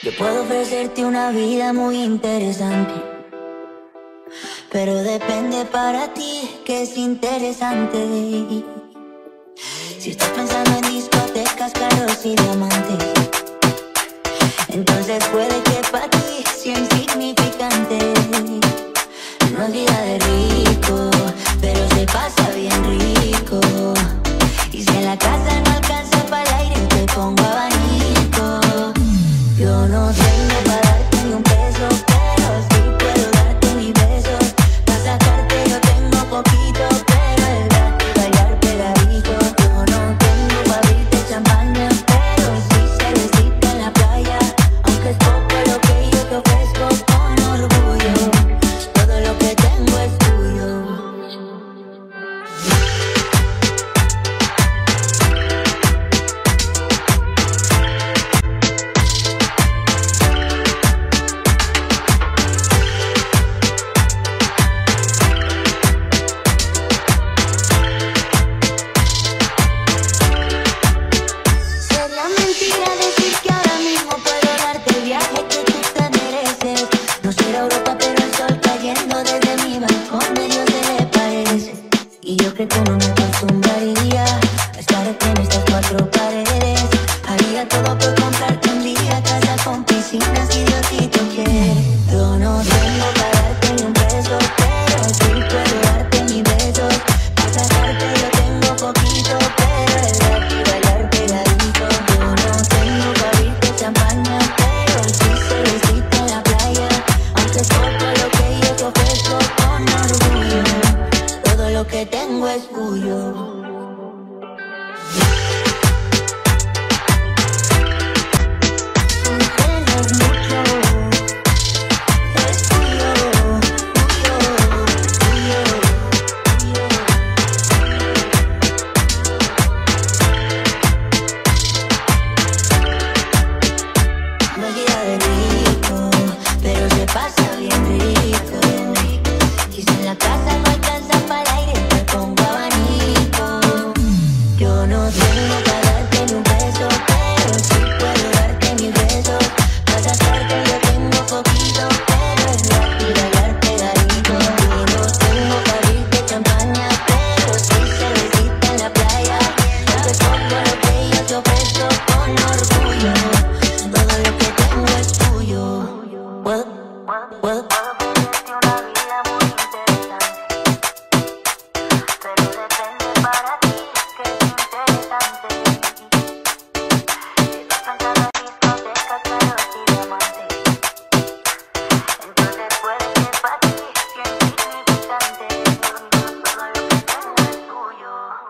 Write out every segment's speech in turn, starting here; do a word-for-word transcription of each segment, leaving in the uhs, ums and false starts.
Yo puedo ofrecerte una vida muy interesante, pero depende para ti que es interesante. Si estás pensando en discotecas, carros y diamantes, entonces puede que para ti sea insignificante. No es vida de rico, pero se pasa bien rico. Y si en la casa no alcanza para el aire, te pongo abanico. Yo no tengo para darte ni un peso, pero sí puedo darte mis besos. Para sacarte yo tengo poquito, pero es gratis bailar pegadito. Yo no tengo para abrirte champaña, pero sí cervecita en la playa. Aunque es poco lo que yo te ofrezco con orgullo, todo lo que tengo es tuyo. Sería mentira decir que ahora mismo puedo darte el viaje que tú te mereces. No será Europa, pero el sol cayendo desde mi balcón de Dios se le parece. Y yo creo que no me acostumbraría a estar en estas cuatro paredes. Haría todo por comprarte un día casa con piscinas y Diosito quiere. Yo no tengo para darte ni un peso, pero sí puedo darte mis besos. Para sacarte yo tengo poquito, pero es gratis bailar pegadito. Yo no tengo para abrirte champaña, pero sí cervecita en la playa. Aunque es poco lo que yo te ofrezco con orgullo, todo lo que tengo es tuyo. Sin celos mucho, es tuyo, tuyo, tuyo, tuyo. No es vida de rico, pero se pasa bien rico. Y si en la casa no alcanza para el aire, te pongo abanico. Yo no tengo para darte ni un beso, pero sí puedo darte mis besos. Para sacarte yo tengo poquito, pero es gratis bailar pegadito. Yo no tengo para abrirte champaña, pero sí cervecita en la playa. Aunque es poco lo que yo te ofrezco con orgullo, todo lo que tengo es tuyo. Puedo, puedo, puedo ofrecerte una vida muy interesante, pero depende para ti que es interesante. Si estás pensando en discotecas, carros y diamantes, entonces puede que para ti sea insignificante. Todo lo que tengo es tuyo.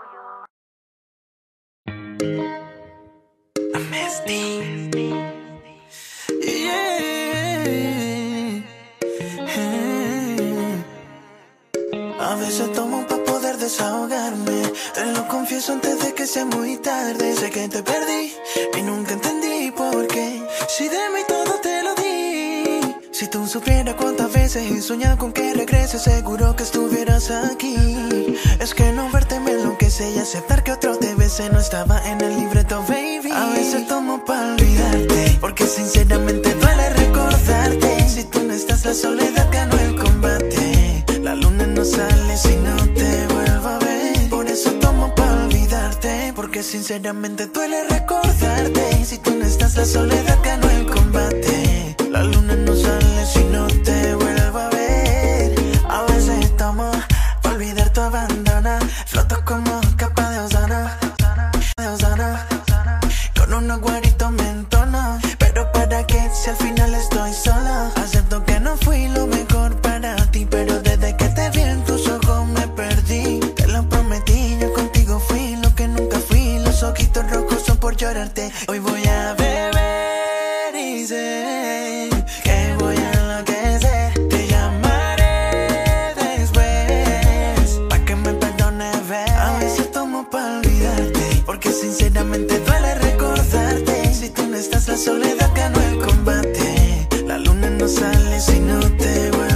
A veces tomo pa' poder desahogarme, te lo confieso antes de que sea muy tarde. Sé que te perdí y nunca entendí por qué, si de mí todo te lo di. Si tú supieras cuántas veces he soñado con que regreses, seguro que estuvieras aquí. Es que no verte me enloquece y aceptar que otro te bese no estaba en el libreto, baby. A veces tomo pa' olvidarte, porque sinceramente duele recordarte. Si tú no estás, la soledad ganó el combate. La luna no sale si no te vuelvo a ver. Por eso tomo pa' olvidarte, porque sinceramente duele recordarte. Si tú no estás, la soledad ganó el combate. La luna no sale si no te vuelvo a ver. A veces tomo pa' olvidar tu abandono. Floto como capa de Osana, de Osana. Con unos guaritos me entono, pero para qué si al final estoy sola. Acepto que no fui lo mejor para ti, pero desde que te vi en tus ojos me perdí. Te lo prometí, yo contigo fui lo que nunca fui. Los ojitos rojos son por llorarte. Hoy voy a beber y sé que voy a enloquecer. Te llamaré después pa' que me perdones, ver. A veces tomo pa' olvidarte, porque sinceramente duele recordarte. Si tú no estás, la soledad ganó el combate. La luna no sale si no te vuelve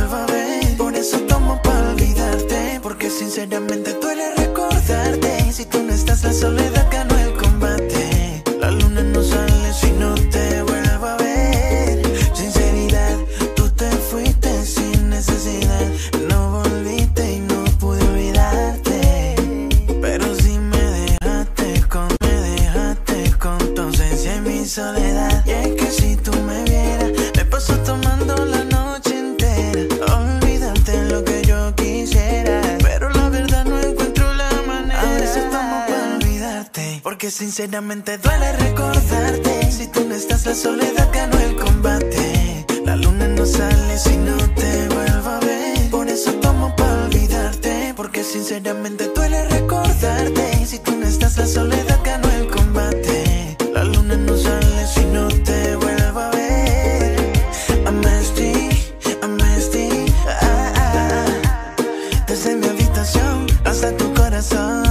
soledad. Y es que si tú me vieras, me paso tomando la noche entera. Olvidarte lo que yo quisiera, pero la verdad no encuentro la manera. A veces tomo para olvidarte, porque sinceramente duele recordarte. Si tú no estás, la soledad ganó el combate. La luna no sale si no te vuelvo a ver. Por eso tomo para olvidarte, porque sinceramente duele recordarte. Si tú no estás, la soledad ganó el combate. La luna no sale si no te vuelvo a ver. Amnesty, amnesty, ah, ah, desde mi habitación hasta tu corazón.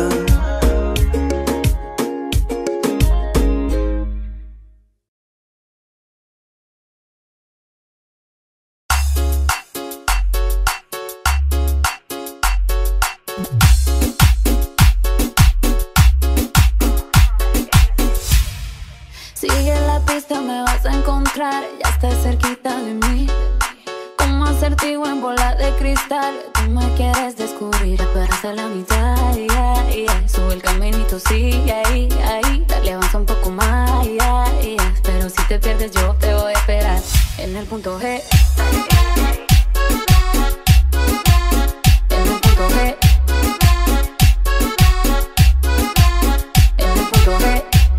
Sigue la pista, me vas a encontrar. Ya estás cerquita de mí, como acertijo en bola de cristal. Tú me quieres descubrir, apenas a la mitad, yeah, yeah. Sube el caminito, sí, ahí, ahí. Dale, avanza un poco más, yeah, yeah. Pero si te pierdes yo te voy a esperar en el punto G. En el punto G. En el punto G.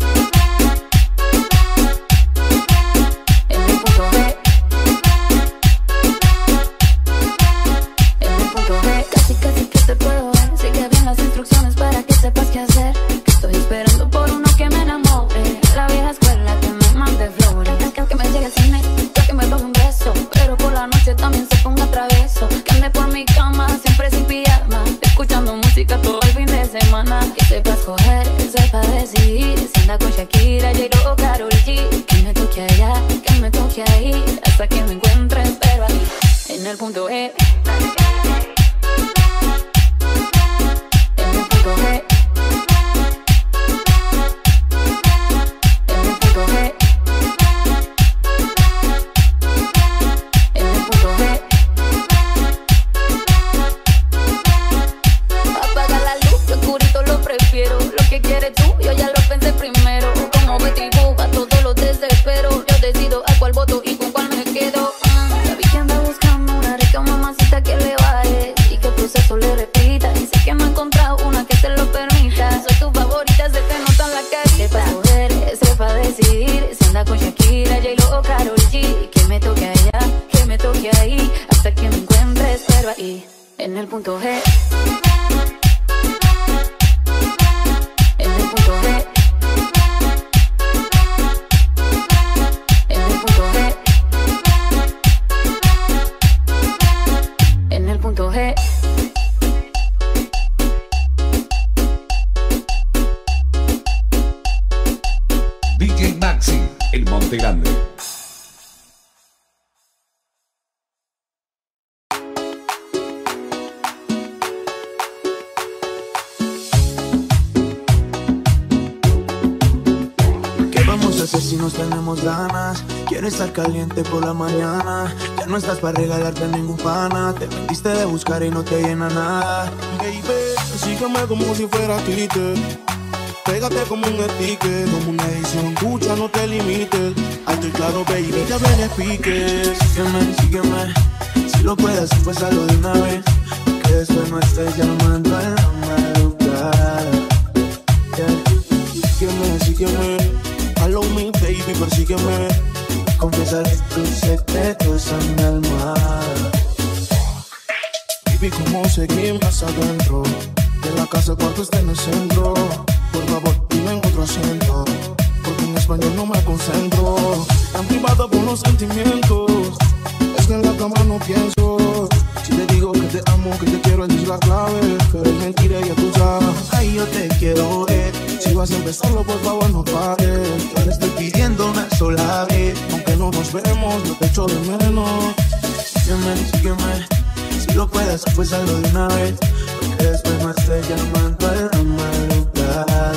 También se ponga travieso, que ande por mi cama siempre sin pijama, escuchando música todo el fin de semana. Que sepa escoger, sepa decidir, si anda con Shakira, J-Lo o Karol G. Que me toque allá, que me toque ahí, hasta que me encuentre, pero ahí, en el punto E. En el punto G. En el punto G. Lo que quieres tú, yo ya lo pensé primero. Como Betty Boop, a todos los desespero. Yo decido a cuál voto y con cuál me quedo. mm. Sabí que anda buscando una rica mamacita que le baje y que el proceso le repita. Y sé que no he encontrado una que te lo permita. Soy tu favorita, se te nota en la calle. Sepa escoger, sepa decidir, si anda con Shakira, J-Lo o Karol G. Que me toque allá, que me toque ahí, hasta que me encuentres, pero ahí, en el punto G. En el punto G. En el punto G. En el punto G. D J Maxi, el Monte Grande. Si nos tenemos ganas, quiero estar caliente por la mañana. Ya no estás para regalarte a ningún pana. Te vendiste de buscar y no te llena nada. Baby, sígueme como si fuera Twitter. Pégate como un sticker, como una edición ducha, no te limites. Alto y claro, baby, ya ven piques. Sígueme, sígueme, si lo puedes, pues hazlo de una vez. Que después no estés llamando a la madrugada. Yeah. Sígueme, sígueme. Follow me, baby, persígueme. Confiesaré tus secretos a mi almohada. Baby, ¿cómo seguimos adentro? De la casa, el cuarto está en el centro. Por favor, dime en otro acento, porque en español no me concentro. Tan privado con los sentimientos, es que en la cama no pienso. Si te digo que te amo, que te quiero, esa es la clave. Pero es mentira, ya tú sabes. Ay, yo te quiero ver. Si vas a empezarlo, por favor, no pares. Yo le estoy pidiendo una sola vez. Aunque no nos vemos, no te echo de menos. Sígueme, sígueme, si lo puedes, pues hazlo de una vez. Porque después no estés llamando a la madrugada.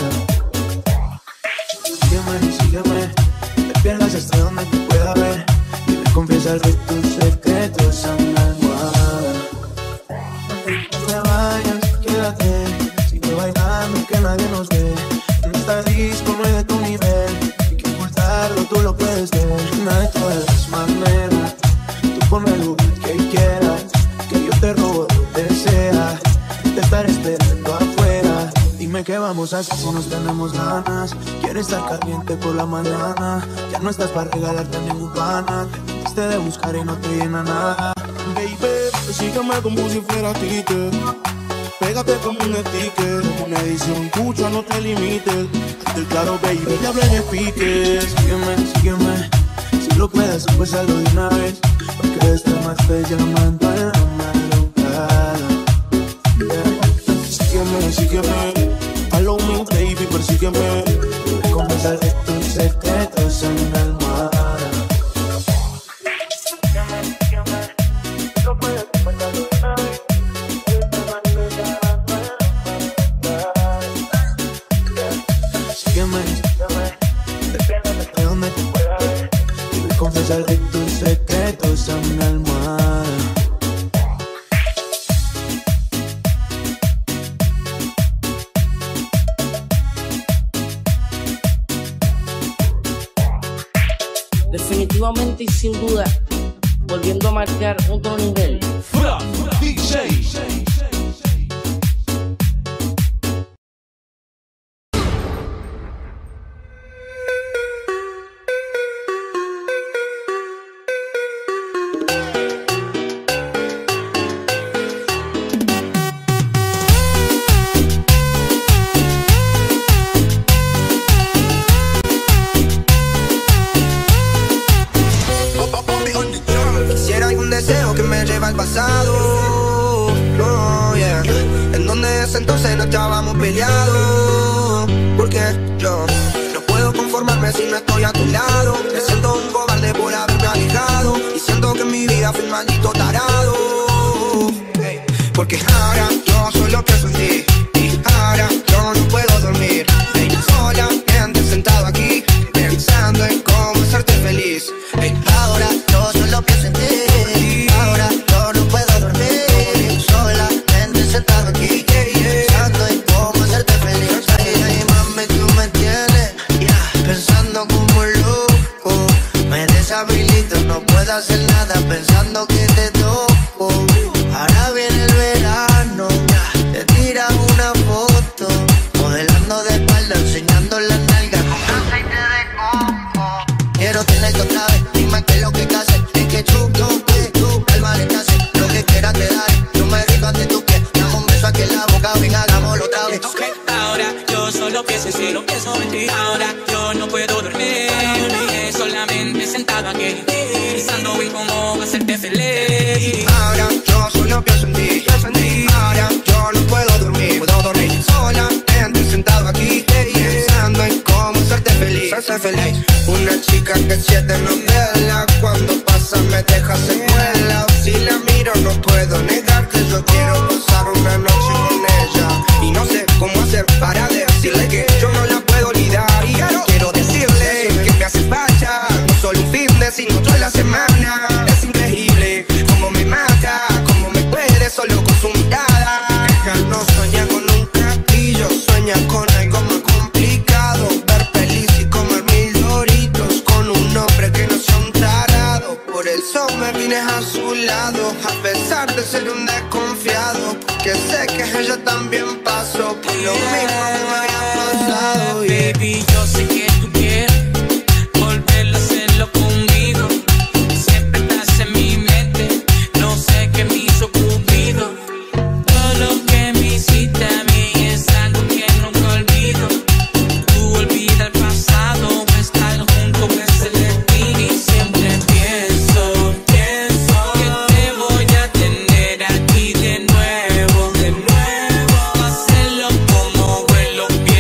Sígueme, sígueme, te pierdas hasta donde te pueda ver. Y me confiesas de tus secretos a mi almohada. No te vayas, quédate, sigue bailando que nadie nos ve. En esta disco no hay de tu nivel, hay que ocultar cosas así nos tenemos ganas. Quieres estar caliente por la mañana. Ya no estás para regalarte a ningún pana. Te metiste de buscar y no te llena nada. Baby, sígueme como si fuera ticket. Pégate como un sticker. Una edición tuya, no te limites. Hazte claro, baby, te hablé en pique. Sígueme, sígueme. Si lo puedes, pues hazlo de una vez. Porque esta más te llaman para la madrugada. Yeah. Sígueme, sígueme. Follow me, baby, persígueme. Debes confesar tus secretos en la almohada. Sígueme, sígueme. Si lo puedes, pues hazlo de una vez. Sígueme, sígueme. Depende de donde te pueda ver. Debes confesar tus secretos en la almohada. Definitivamente y sin duda, volviendo a marcar otro nivel. Fran D J. Al pasado, no, yeah. En donde ese entonces no estábamos peleados. Porque yo no puedo conformarme si no estoy a tu lado. Me siento un cobarde por haberme alejado. Y siento que en mi vida fui un maldito tarado. Hey. Porque ahora yo solo pienso en ti. Y ahora yo no puedo dormir. Hey. Solamente sentado aquí pensando en cómo hacerte feliz. Hey. Ahora yo solo pienso en ti. Ahora yo no puedo dormir. Solamente sentado aquí pensando en cómo hacerte feliz. Ay, ay, mami, tú me tienes yeah. Pensando como loco. Me deshabilito, no puedo hacer nada pensando que te toco. Ahora viene el verano, te tiras una foto modelando de espalda, enseñando las nalgas con aceite de coco. Quiero tenerte otra vez, dime qué es lo que te hace. Es que tú, tú, tú, el mal te hace. Lo que quieras te daré, yo me rindo ante tu pies. Dame un beso aquí en la boca, ven, hagámoslo otra vez. Okay. Ahora yo solo pienso en ti, lo pienso en ti. Ahora yo no puedo dormir, solamente sentado aquí pensando en cómo hacerte feliz. Ahora yo solo pienso en ti, pienso en ti. Ahora yo no puedo dormir, puedo dormir solamente sentado aquí pensando en cómo hacerte feliz, hacerte feliz. Una chica que siete novelas, cuando pasa me deja secuela. Si la miro no puedo negar que yo quiero pasar una noche con ella. Y no sé cómo hacer para decirle que yo no la puedo olvidar. Y quiero decirle que me hace falta, no solo un fin de sino toda la semana. Es increíble cómo me mata, cómo me puede solo con su mirada. Ella no sueña con un castillo, sueña con algo más complicado. Ver feliz y comer mil doritos con un hombre que no sea un tarado. Por eso me vine a su lado, a pesar de ser un desconfiado, que sé que ella también pasó por lo mismo que me había pasado. Yeah. Baby, yo sé que tú quieres volver a hacerlo conmigo. Siempre estás en mi mente, no sé qué me hizo Cupido. Todo lo que me hiciste a mí es algo que nunca olvido. Tú olvida el pasado, estar juntos es el destino. Y siempre pienso, pienso que te voy a tener aquí de nuevo, de nuevo. Hacerlo como vuelo bien.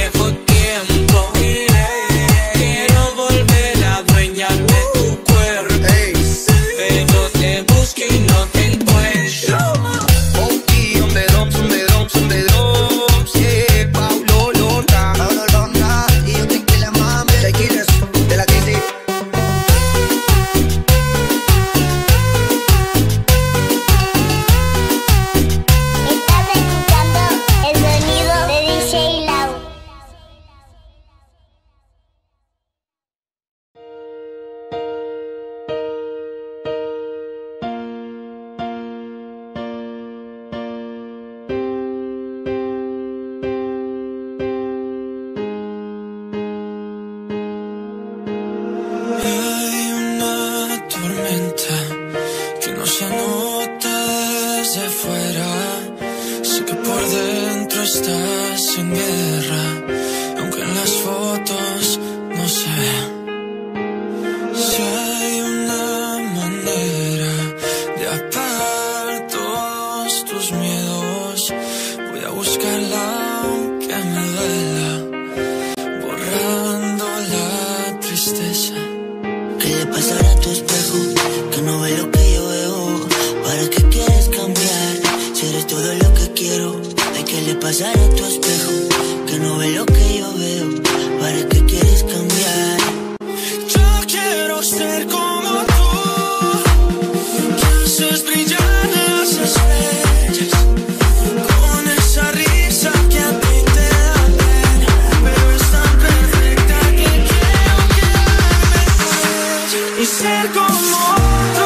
tormenta que no se nota desde fuera. Sé que por dentro estás en guerra, aunque en las fotos no se ve. Si hay una manera de apagar todos tus miedos, voy a buscarla aunque me duela, borrando la tristeza. ¿Qué le pasará a tu espejo? Que no ve lo que yo veo. ¿Para qué quieres cambiar? Si eres todo lo que quiero. Ay, ¿qué le pasará a tu espejo? Que no ve lo que yo veo. ¿Para qué quieres cambiar? Yo quiero ser como tú, que haces brillar las estrellas, con esa risa que a ti te da pena, pero es tan perfecta que quiero quedarme con ella y ser como tú.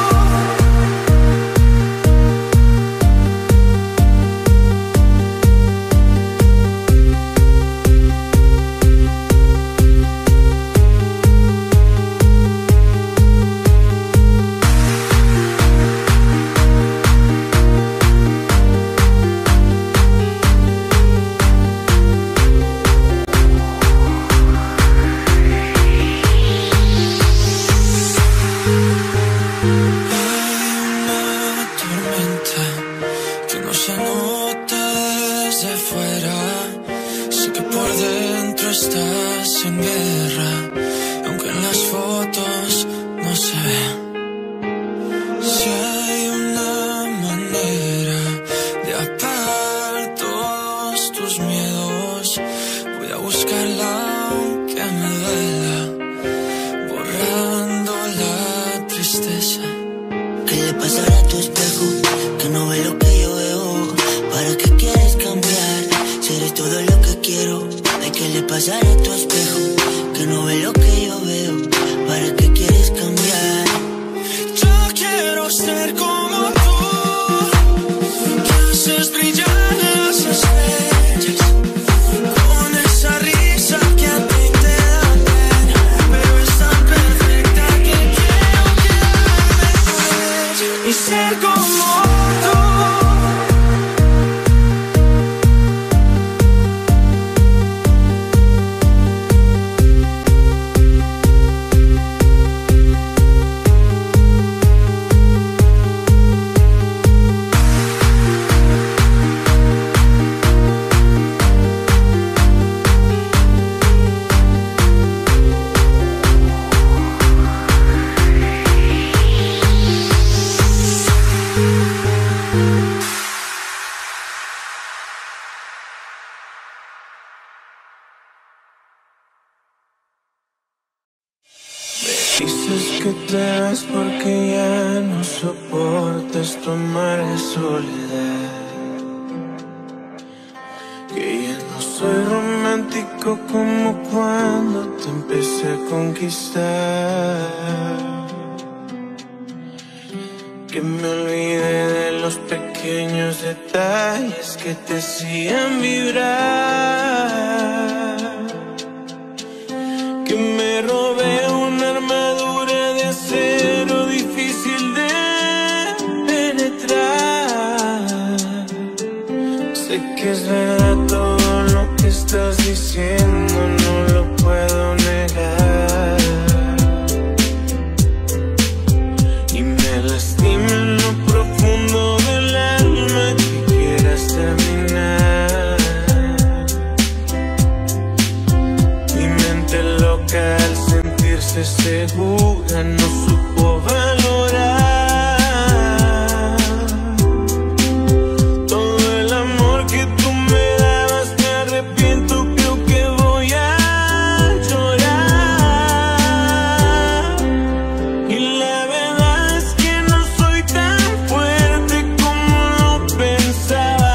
Estás en guerra, aunque en las fotos no se ve. Si hay una manera de apagar todos tus miedos, voy a buscarla aunque me duela, borrando la tristeza. ¿Qué le pasará a tu espejo? Que no ve lo que yo veo. ¿Para qué quieres cambiar? Si eres todo lo que quiero. ¿Qué le pasará a tu espejo? Que no ve lo que yo veo. ¿Para qué quieres cambiar? Yo quiero ser como tú, que haces brillar las estrellas, con esa risa que a ti te da pena, pero es tan perfecta que quiero quedarme con ella y ser como tú. Dices que te vas porque ya no soportas tu amarga soledad, que ya no soy romántico como cuando te empecé a conquistar, que me olvidé de los pequeños detalles que te hacían vibrar, que me robé una armadura de acero difícil de penetrar. Sé que es verdad todo lo que estás diciendo, no lo puedo negar, y me lastima en lo profundo del alma que quieras terminar. Mi mente loca al sentirse segura no supo valorar todo el amor que tú me dabas. Me arrepiento, creo que voy a llorar, y la verdad es que no soy tan fuerte como lo pensaba.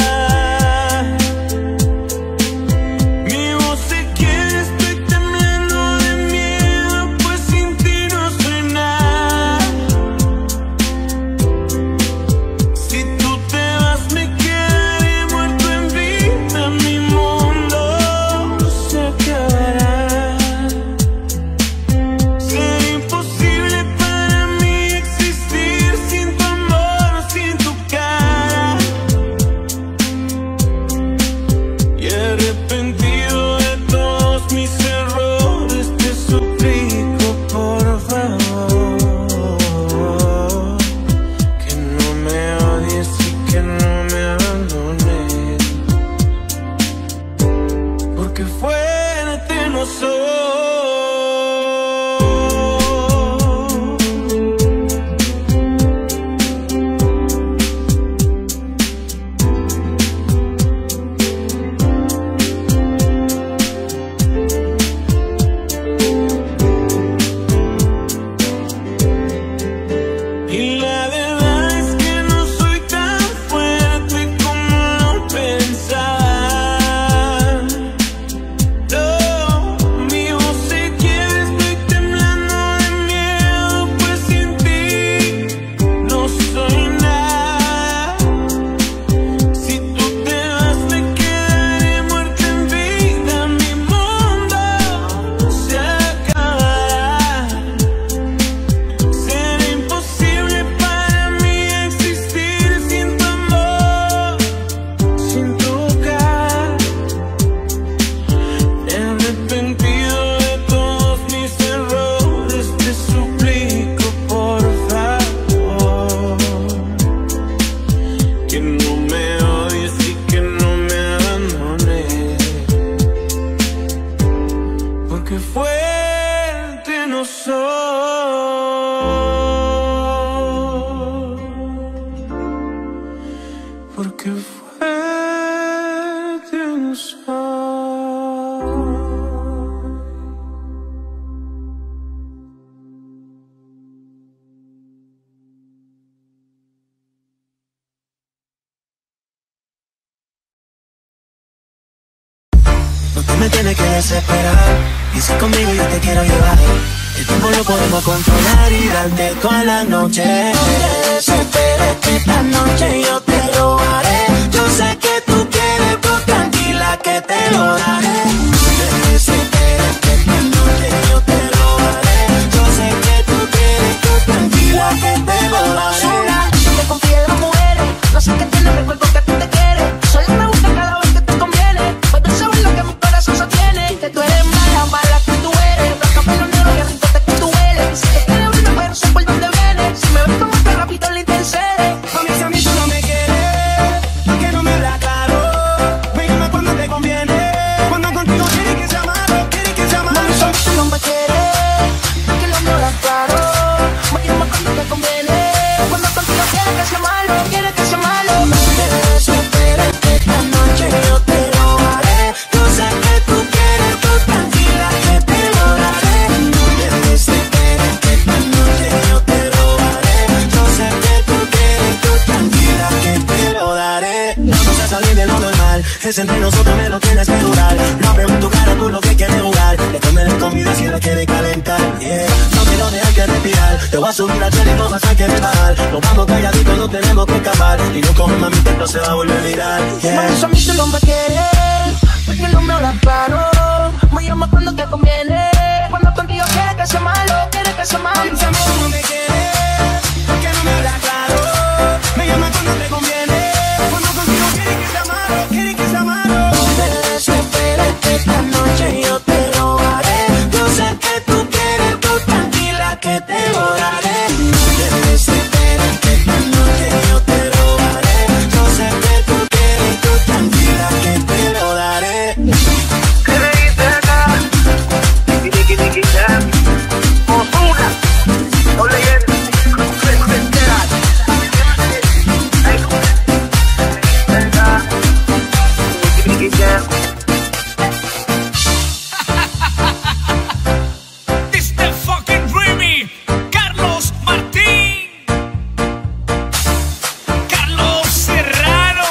Mi voz se quiere, estoy temblando de miedo, pues sin ti no soy nada. no soy, porque fuerte no soy. Me tiene que desesperar, y si conmigo yo te quiero llevar, el tiempo lo podemos controlar y darte toda la noche. No te desesperes que esta noche yo te lo haré. Yo sé que tú quieres, pues tranquila que te lo daré. No te desesperes que esta noche yo te lo haré. Yo sé que tú quieres, pues tranquila que te lo daré. Sola, no te confíes en las mujeres, no sé qué tiene, recuerdo que a ti te quiere. Solo me busca cada vez que te conviene, puedes saber lo que mi corazón sostiene. Que tú eres mala, mala que tú eres, blanca pelo negro y arriba que tú eres. Dice que tiene brillo pero sé por dónde viene. Si me ves como que rápido le intercede. Mami, si a mí tú no me quieres, ¿por qué no me hablas claro? Me llama cuando te conviene, cuando contigo quieres que sea malo, quieres que sea malo. Mami, si a mí tú no me quieres, porque lo mío era claro. Me llama cuando te conviene, cuando contigo quieres que sea malo, quieres que sea malo. No te desesperes que esta noche yo te lo haré. Yo sé que tú quieres, tú tranquila que te lo daré. No te desesperes que esta noche yo te lo haré. Yo sé que tú quieres, tú tranquila que te lo daré. Vamos a salir de lo normal, es entre nosotros me lo tienes que durar. No veo en tu cara tú lo que quieres jugar. Le comeré comida si la quieres calentar, yeah. No quiero dejar que respirar, te voy a subir a tele y no vas a querer bajar. Nos vamos calladitos, no tenemos que escapar. Y no coges mami, esto se va a volver viral, yeah. Mami, si a mí tú no me quieres, porque lo mío era claro. Me llama cuando te conviene, cuando contigo quieres que sea malo, quieres que sea malo. Mami, si a mí tú no me quieres, porque no me hablas claro. Me llama cuando te conviene, cuando contigo quieres que sea malo, quieres que sea malo. No te desesperes que esta noche yo te lo haré. Yo sé que tú quieres, tú tranquila que te lo daré. No te desesperes que esta noche yo te lo haré. Yo sé que tú quieres, tú tranquila que te lo daré. ¿Qué le dice acá? Tiki tiki tiki jam. Osuna. Ole yen. Tiki jam. This the fucking dreamy Carlos Martín, Carlos Serrano.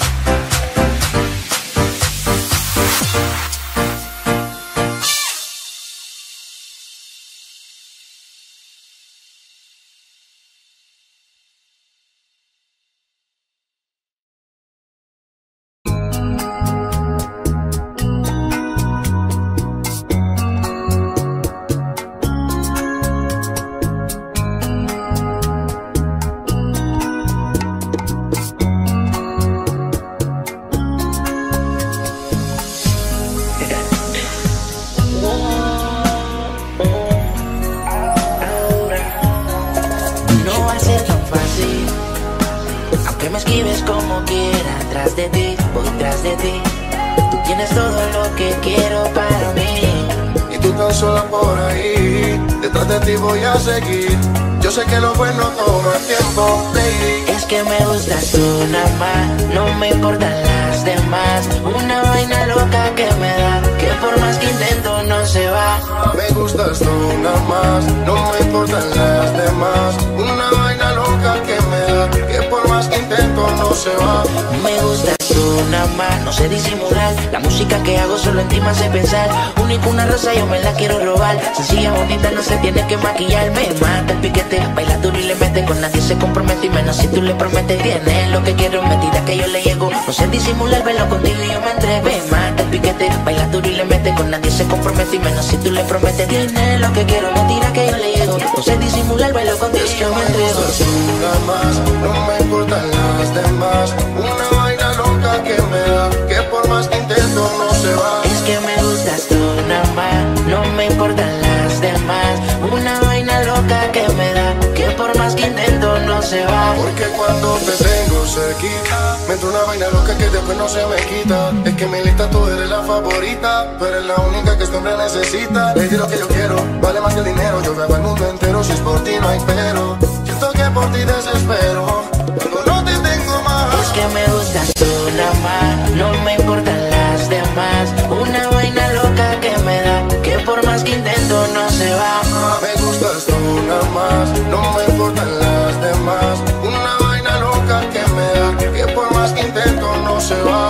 No va a ser tan fácil, aunque me esquives como quiera. Tras de ti, voy tras de ti. Tú tienes todo lo que quiero para mí. Y tú tan sola por ahí, detrás de ti voy a seguir. Yo sé que lo bueno toma tiempo, lady. Es que me gustas tú nada más, no me importan las demás. Una vaina loca que me da, que por más que intento no se va. Me gustas tú nada más, no me importan las demás. Una vaina loca que me da, que por más que intento no se va. Me gustas tú nada más, no sé disimular. La música que hago solo en ti me hace pensar. Única una rosa yo me la quiero robar. Sencilla, bonita, no se tiene que maquillar. Me mata el piquete, baila duro y le mete. Con nadie se compromete y menos si tú le prometes. Tiene lo que quiero, metida que yo le llego. No sé disimular, velo contigo y yo me entregué. Me mata el piquete, baila duro y le mete. Con nadie se compromete y menos si tú le prometes. Tiene lo que quiero, mentira que yo le llego. No sé disimular, velo contigo y yo me entrego. Nada más, no me importan las demás. Una vaina loca que me da, que por más que intento no se va. Es que me gustas tú nada más, no me importan las demás. Una vaina loca que me da, que por más que intento no se va. Porque cuando te tengo cerquita me entra una vaina loca que después no se me quita. Es que en mi lista tú eres la favorita, pero es la única que este hombre necesita. Baby, lo que yo quiero vale más que el dinero. Yo veo al mundo entero, si es por ti no hay pero. Siento que por ti desespero cuando no te tengo más. Es que me gustas tú nada más, no me importan las demás. Una vaina loca que me da, que por más que intento no se va. Me gustas tú nada más, no me importan las demás. Una vaina loca que me da, que por más que intento no se va.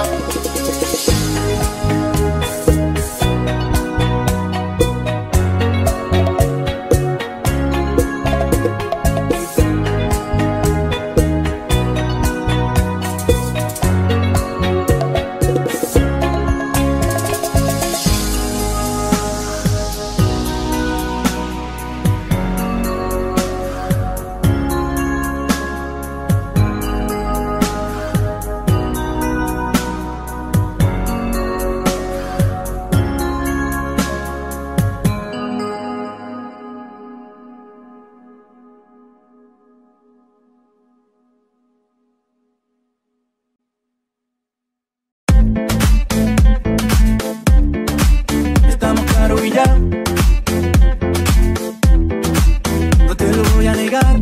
No te lo voy a negar.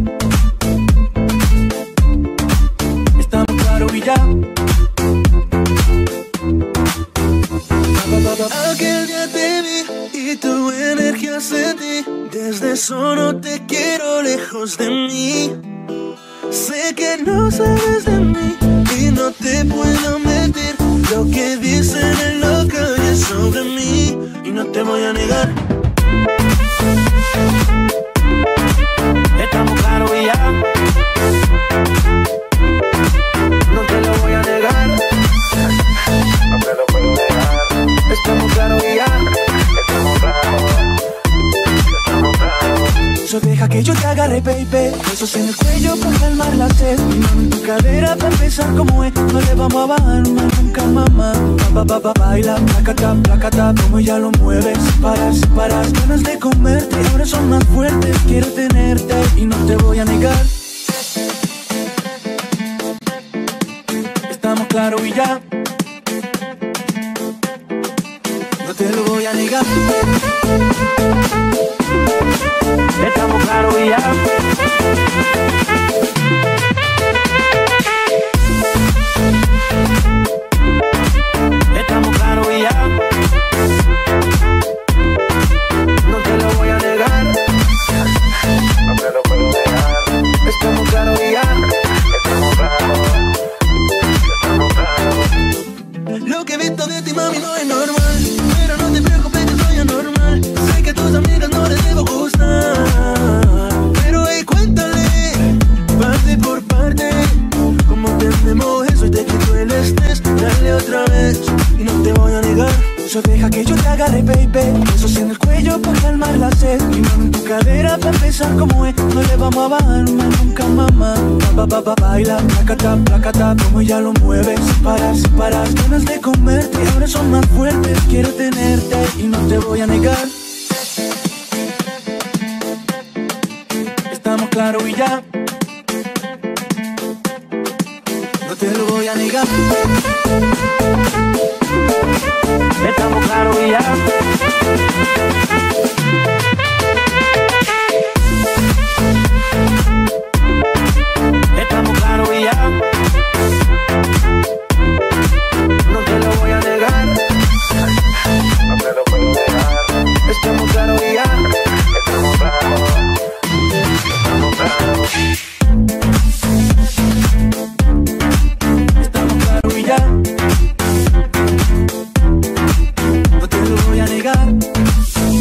Estamos claros y ya. Aquel día te vi y tu energía sentí. Desde eso no te quiero lejos de mí. Sé que no sabes de mí y no te puedo mentir. Lo que dicen en la calle sobre mí y no te voy a negar. Estamos claros y ya. No te lo voy a negar. No te lo puedo negar. Estamos claros y ya. Estamos claros. Estamos claros. So deja que yo te agarre, baby. Besos en el cuello para calmar la sed. Mi mano en tu cadera para empezar como es. No le vamos a bajar más nunca, mamá. Pa, pa, pa, baila, placata, placata. Como ella lo mueve, sin parar, sin parar. Ganas de comerte, ahora son más fuertes. Quiero tenerte y no te voy a negar. Estamos claros y ya. No te lo voy a negar. Estamos claros y ya. Estamos claros y ya. No te lo voy a negar. No te lo puedo negar. Estamos claros y ya. Estamos claros. Estamos claros. Lo que he visto de ti, mami, no es normal. Pero no te preocupes que soy anormal. Sé que a tus amigas no les debo gustar. Pero hey, cuéntale, parte por parte, cómo tenemos eso y te quito el estrés. Dale otra vez y no te voy a negar. So deja que yo te agarre, baby. Besos en el cuello para calmar la sed. Mi mano en tu cadera para empezar como es. No le vamos a bajar más nunca, mamá. Pa, pa, pa, pa, baila, placata, placata. Como ella lo mueve, sin parar, sin parar. Ganas de comerte, ahora son más fuertes. Quiero tenerte y no te voy a negar. Estamos claros y ya. No te lo voy a negar. Estamos claros y ya. Estamos claros y ya. No te lo voy a negar. No te lo puedo negar. Estamos claros y ya. Estamos claros. Estamos claros. Estamos claros y ya. No te lo voy a negar.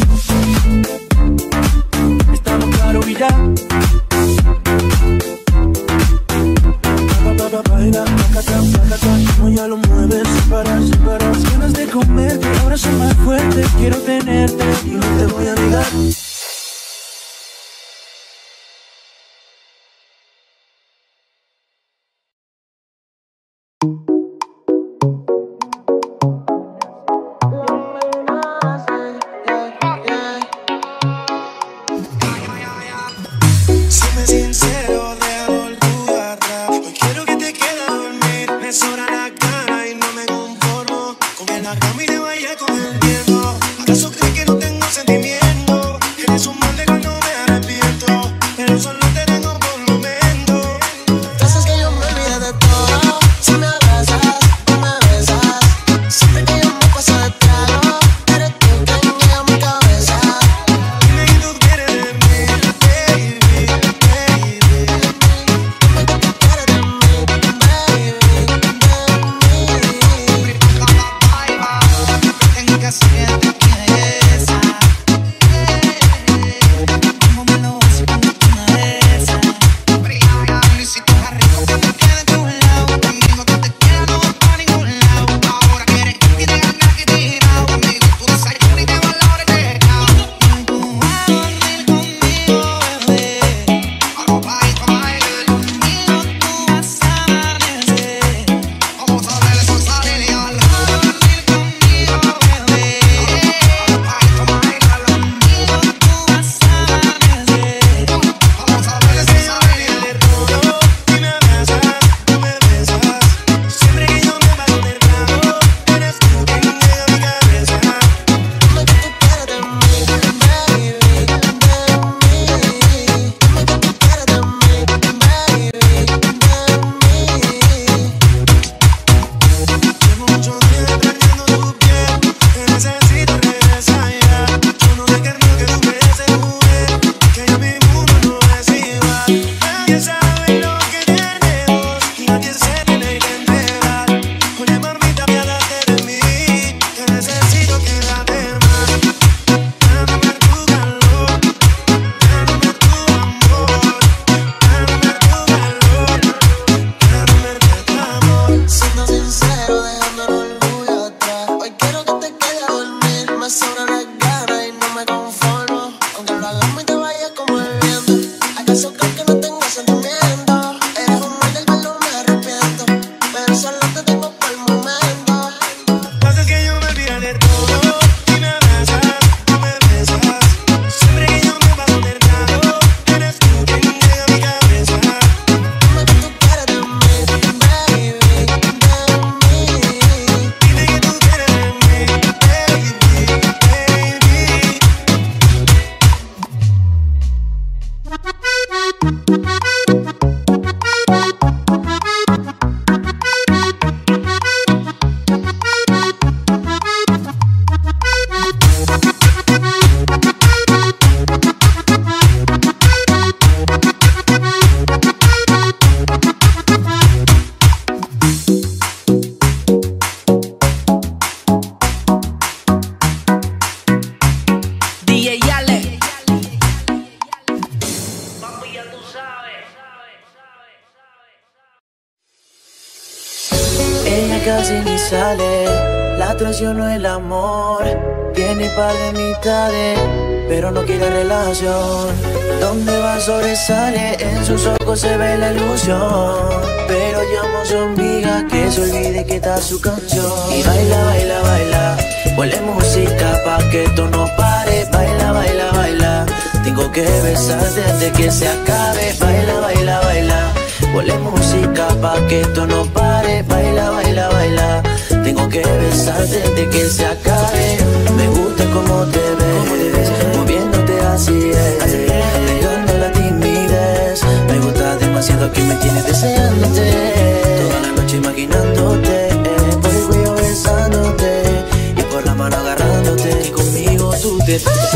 Casi ni sale, la traición no es el amor. Tiene par de mitades, pero no quiere relación. Donde va sobresale, en sus ojos se ve la ilusión. Pero llamo a su amiga que se olvide que está su canción. Y baila, baila, baila, ponle música pa' que esto no pare. Baila, baila, baila, tengo que besarte antes que se acabe. Baila, baila, baila, ponle música pa' que esto no pare. Baila, baila, baila, tengo que besarte antes que se acabe. Me gusta cómo te ves, moviéndote así es, dejando la timidez. Me gusta demasiado que me tienes deseándote, toda la noche imaginándote, por el cuello besándote y por la mano agarrándote. Y conmigo tú te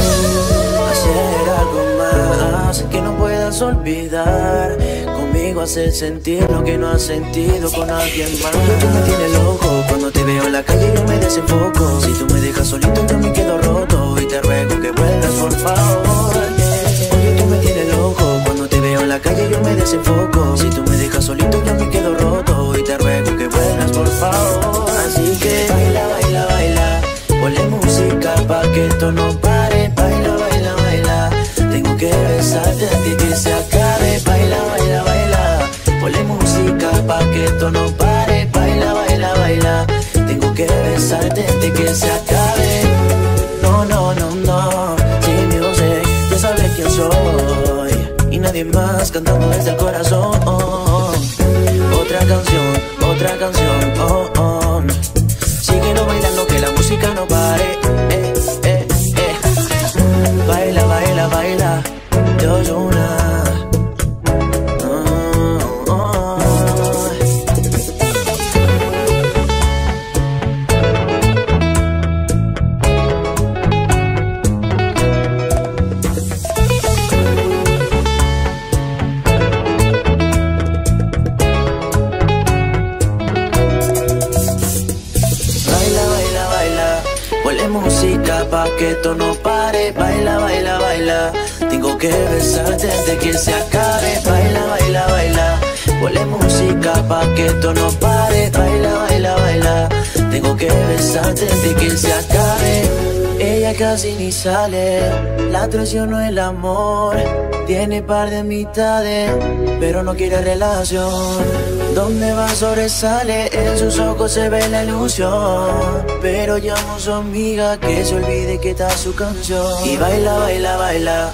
hacer algo más que no puedas olvidar. Conmigo hacer sentir lo que no has sentido con alguien más. Tú me tienes loco, cuando te veo en la calle yo me desenfoco. Si tú me dejas solito yo me quedo roto y te ruego que vuelvas por favor. Oye, tú me tienes loco, cuando te veo en la calle yo me desenfoco. Si tú me dejas solito yo me quedo roto y te ruego que vuelvas por favor. Así que baila, baila, baila, ponle música pa' que esto no pare. Baila, baila, baila, tengo que besarte antes que se acabe. Baila, baila, baila, ponle música pa' que esto no pare. Baila, baila, baila, tengo que besarte antes que se acabe. No, no, no, no, sin music, ya sabes quién soy y nadie más cantando desde el corazón. Otra canción, otra canción, oh, oh. Síguelo bailando que la música no pare. eh, eh, eh. Baila, baila, baila, yo, yo, una. Pa' que esto no pare, baila, baila, baila, tengo que besarte antes que se acabe. Baila, baila, baila, ponle música pa' que esto no pare. Baila, baila, baila, tengo que besarte antes que se acabe. Ella casi ni sale, la traición no es el amor. Tiene par de mitades, pero no quiere relación. Donde va sobresale, en sus ojos se ve la ilusión. Pero llamo a su amiga que se olvide que está su canción. Y baila, baila, baila.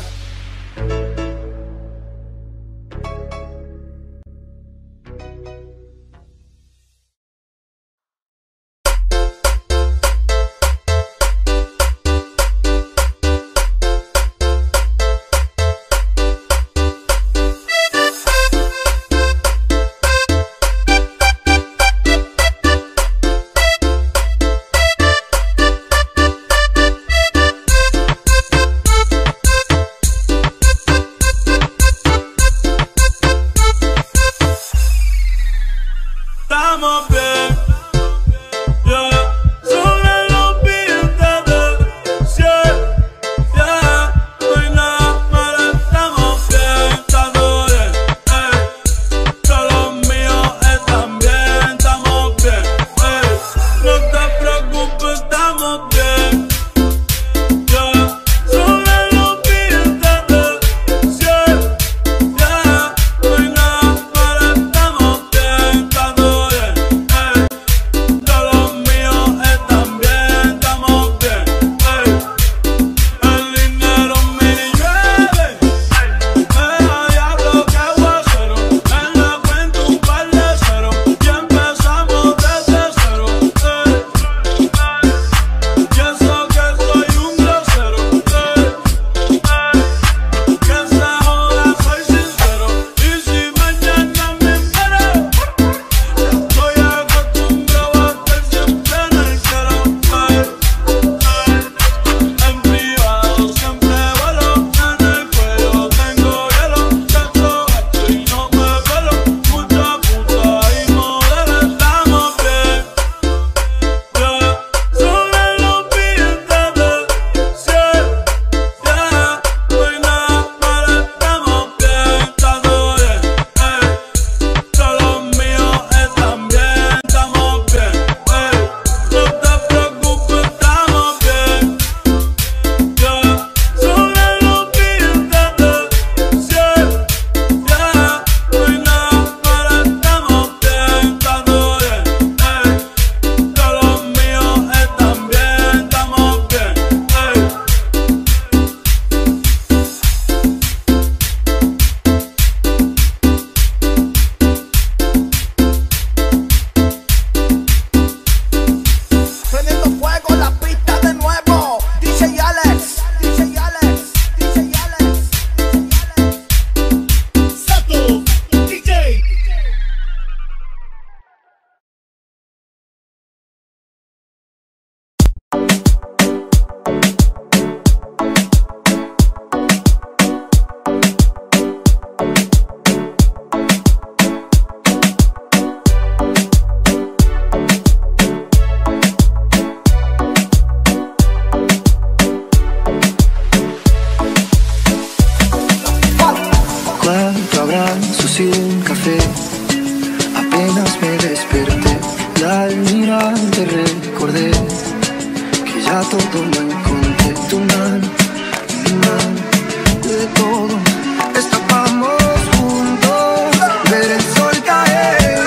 abrazo sin café. Apenas me desperté y al mirarte recordé que ya todo lo encontré. Tu mano, mi mano, de todo escapamos juntos, ver el sol caer.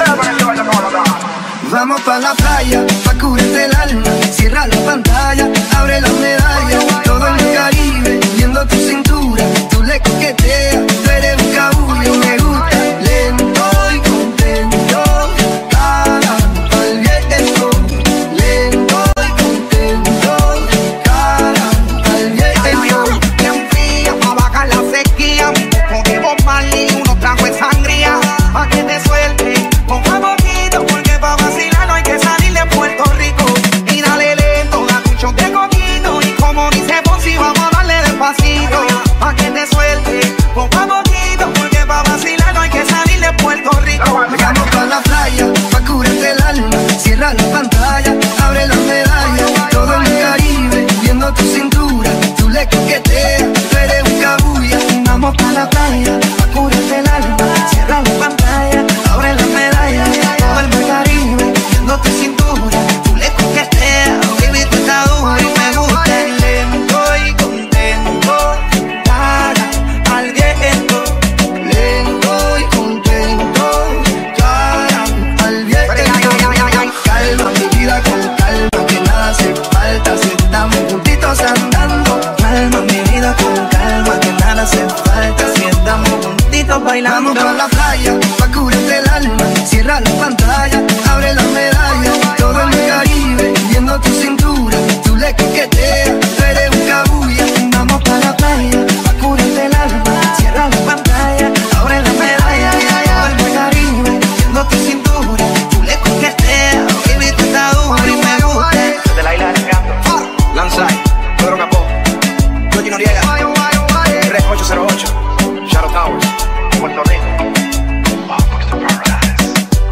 Vamos pa' la playa, pa' cubrirte el alma. Cierra la pantalla, abre la medalla. Todo en el Caribe, viendo tu cintura. Tú le coqueteas, tú eres un cabullo. Me gusta lento y contento. Cara al viento, lento y contento. Cara al viento. Bien fría, pa' bajar la sequía. Un poco de Bob Marley, unos tragos de sangría. Pa' que te suelte, ponga poquito, porque pa' vacilar no hay que salir de Puerto Rico. Y dale lento, da un shot de coquito. Y como dice Fonsi, vamos a darle despacito. Pa' que te suelte, ponga poquito, porque pa' vacilar no hay que salir de Puerto Rico. Vamos pa' la playa, pa' cubrirte el alma. Cierra la pantalla, abre la medalla. Todo en el Caribe, viendo tu cintura. Tú le coqueteas, tú eres un cabulla. Vamos pa' la playa, pa' cubrirte el alma. Cierra la pantalla, abre la medalla. Todo el mar Caribe, viendo tu cintura. Tú le coqueteas, baby, tú estás dura y me gusta lento y contento. Cara al viento, lento y contento. Cara al viento. Calma, mi vida, con calma, que nada hace falta si estamos juntitos andando. Calma, mi vida, con calma, que nada hace falta si estamos juntitos bailando. Vamos pa' la playa, pa' cubrirte el alma. Cierra la pantalla, abre la medalla. Todo en el Caribe, viendo tu cintura. Tú le coqueteas, tú eres un cabulla. Vamos pa' la playa, pa' cubrirte el alma. Cierra la pantalla, abre la medalla. Todo el mar Caribe, viendo tu cintura. Tú le coqueteas, baby, tú estás dura y me gusta. De la isla del Encanto, Lanzai, Pedro Capó, Yogi Noriega, tres ocho cero ocho, Shadow Towers, Puerto Rico. Welcome to paradise.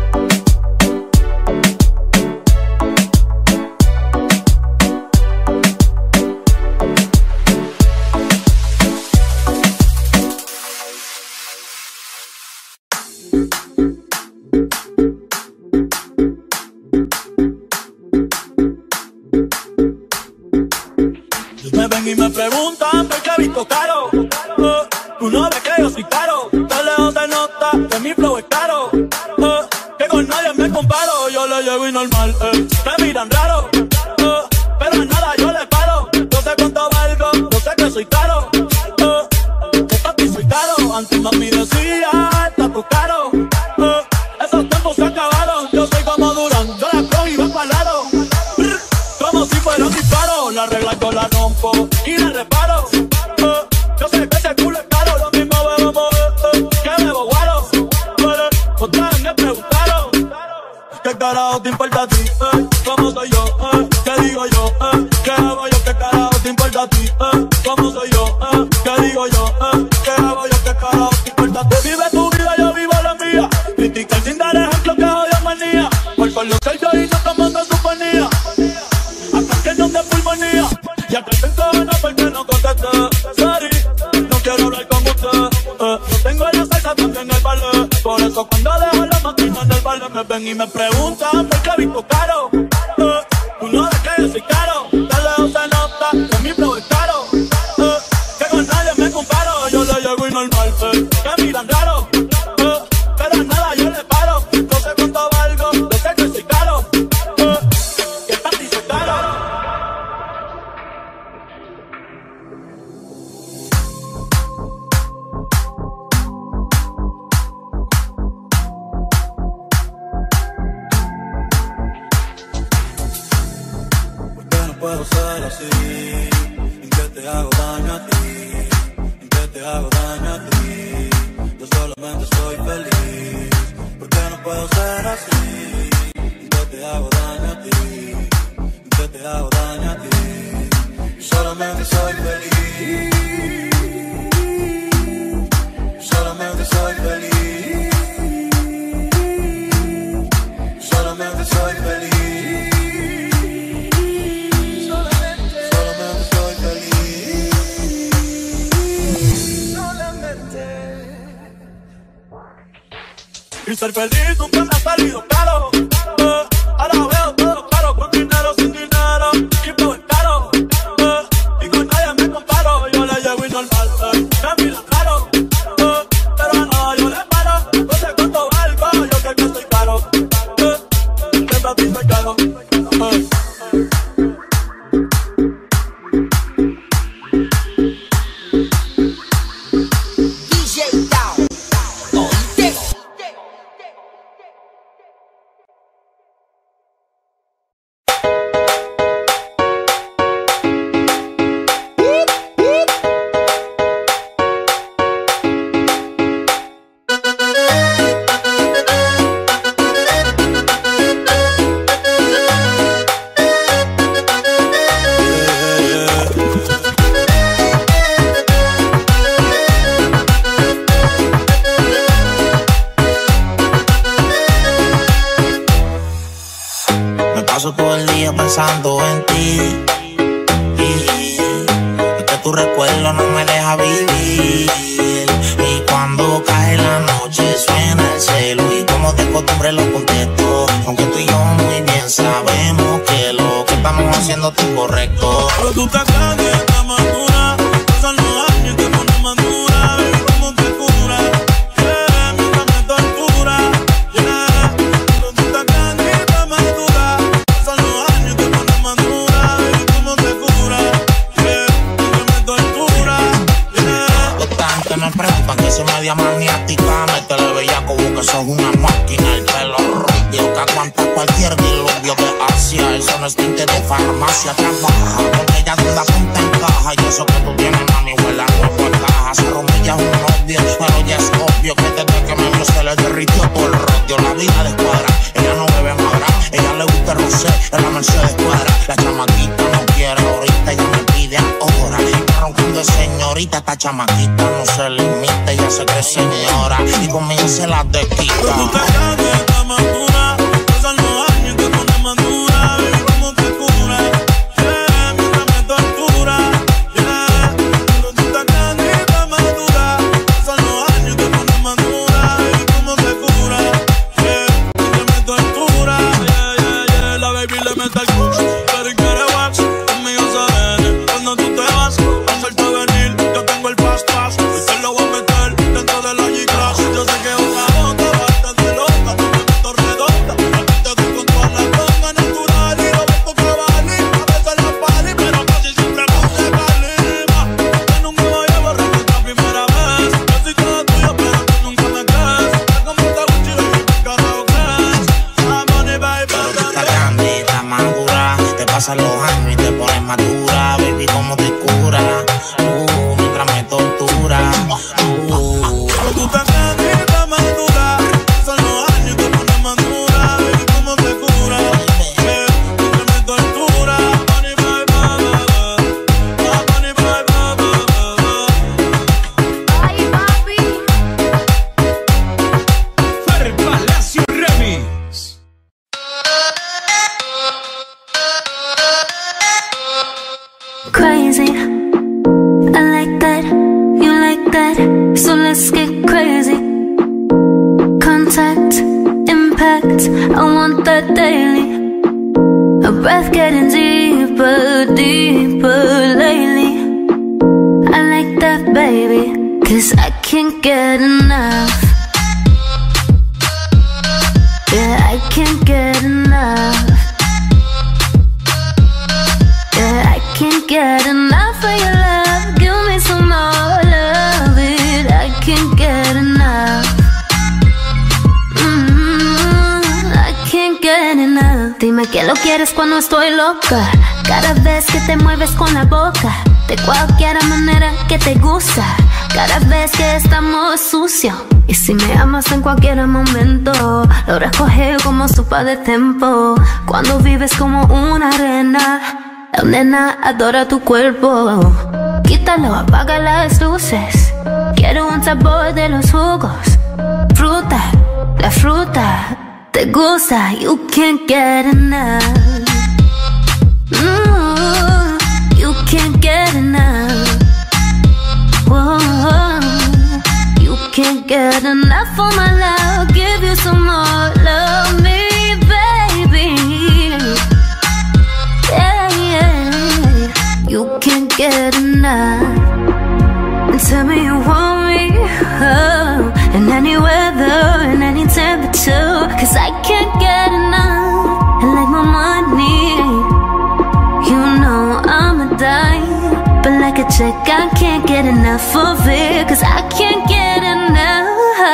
Me ven y me preguntan por qué visto caro. Uh, tú no ves que yo soy caro. De lejos te nota que mi flow es caro. Uh, que con nadie me comparo. Yo le llego y normal, eh. Me miran raro. Uh, pero en nada yo le paro. Yo sé cuánto valgo, yo sé que soy caro. Uh, que para ti soy caro. Antes mami decía, está tu caro. Uh, esos tiempos se acabaron. Yo soy como Durán, yo la cojo y voy pa'l lado. Brr, como si fuera un disparo. La regla yo la rompo y la reparo. Uh, yo sé que ese culo es caro. Lo mismo bebo, uh, que bebo guaro. Uh, otra vez me preguntaron ¿qué carajo te importa a ti? Uh, ¿Cómo soy yo? Uh, ¿Qué digo yo? Uh, ¿Qué hago yo? ¿Qué carajo te importa a ti? Uh, ¿Cómo soy yo? Uh, ¿Qué digo yo? Uh, ¿Qué hago yo? ¿Qué carajo te importa a ti? Vive tu vida, yo vivo la mía. Criticar sin dar ejemplo que odio manía. Por con lo que yo y no tomando su panía. Llenos de pulmonía. Y acá te encojona porque no contesté. Sorry, no quiero hablar con usted. eh, No tengo la salsa también en el ballet. Por eso cuando dejo la máquina en el ballet me ven y me preguntan por qué visto caro. eh, Tú no ves que yo soy caro. De lejos se nota que mi flow es caro. eh, Que con nadie me comparo. Yo le llego y normal, eh, que miran raro. eh, Pero en nada yo le paro. No sé cuánto valgo, yo sé que soy caro. eh, Que para ti soy caro. Puedo ser así, en que te hago daño a ti, en que te hago daño a ti. Yo solamente soy feliz, porque no puedo ser así, en que te hago daño a ti, en que te hago daño a ti. Yo solamente soy feliz, solamente soy feliz, solamente soy feliz. Y ser feliz nunca me ha salido caro. Eh, ahora veo todo claro, con dinero, sin dinero, y flow es caro. Eh, y con nadie me comparo, yo le llevo y normal. Eh, me mira claro, eh, pero a nada yo le paro. No sé cuánto valgo, yo sé que estoy caro. Eh, siempre a ti soy caro. Eh. Paso todo el día pensando en ti, y es que tu recuerdo no me deja vivir. Y cuando cae la noche suena el celo y como de costumbre lo contesto, aunque tú y yo muy bien sabemos que lo que estamos haciendo es incorrecto. Pero tú estás grande, estás madura, pasan los años y te pones más dura. Baby, ¿cómo te cura? Yeah, mientras me tortura. Yeah, pero tú estás grande y estás madura, pasan los años y te pones más dura. Baby, ¿cómo te cura? Yeah, mientras me tortura. Yeah. Los tantos me preguntan que soy media maniática, métele bellaco que sos una máquina, el pelo rubio que aguanta cualquier diluvio de Asia. Eso no es tinte de farmacia, trabaja porque ella duda ponte en caja. Yo sé que tú tienes mami, huele a nuevo en caja. Se romilla un novio, pero ya es obvio que desde que me vio se le derritió todo el rodio. La vida de cuadra, ella no bebe madra, ella le gusta el rosé en la Mercedes cuadra. La chamaquita no quiere ahorita, ella me pide ahora. Está roncando de señorita, esta chamaquita no se limita, ella se cree señora y conmigo se la desquita. Pero tú estás grande, estás madura, pasan los años y te pones más dura. Baby, ¿cómo te cura? Yeah, mientras me tortura. Yeah, pero tú estás grande y estás madura, pasan los años y te pones más dura. Baby, ¿cómo te cura? Yeah, mientras me tortura. Yeah, yeah, yeah, la baby le mete el push, pero y quiere wax, conmigo se viene. Cuando tú te vas, a hacerte venir, yo tengo el fast pass y te lo voy a meter dentro de la G-Class. Yo sé que una bota basta de loca, tú me meto redonda. Aquí te doy con toda la tonga natural y lo ves con cabali. A veces la pali, pero casi siempre puse calima. Yo nunca voy a borrar nuestra primera vez. Yo soy todo tuyo, pero tú nunca me crees. Es como esta Gucci, baby, ¿qué carajo crees? I'm money, baby, pero tú estás grande, estás madura, te pasan los años y te pones madura. Baby, ¿cómo te cura? Uh, mientras me tortura. Uh. Pero tú estás grande y estás madura, pasan los años y te pones más dura. Baby, ¿cómo te cura? Yeah, mientras me tortura. Money, baby, baby, money, baby, baby. Ay, papi. Fer Palacio Remix. Crazy, I like that, you like that, so let's get crazy. Contact, impact, I want that daily. A breath getting deeper, deeper lately. I like that, baby, cause I can't get enough. Yeah, I can't get enough. Yeah, I can't get enough of your love. Give me some more, love it. I can't get enough. Mm-hmm. I can't get enough. Dime que lo quieres cuando estoy loca. Cada vez que te mueves con la boca, de cualquier manera que te gusta. Cada vez que estamos sucios. Y si me amas en cualquier momento, logras coger como sopa de tempo. Cuando vives como una arena, la nena adora tu cuerpo. Quítalo, apaga las luces. Quiero un sabor de los jugos. Fruta, la fruta te gusta. You can't get enough. Mm, you can't get enough. Whoa, you can't get enough of my love. Give you some more, love me, baby. Yeah, yeah. You can't get enough. And tell me you want me, oh, in any weather, in any temperature. Cause I can't get enough. And like my money, you know I'm a dime. But like a check, I can't get enough of it. Cause I can't get enough.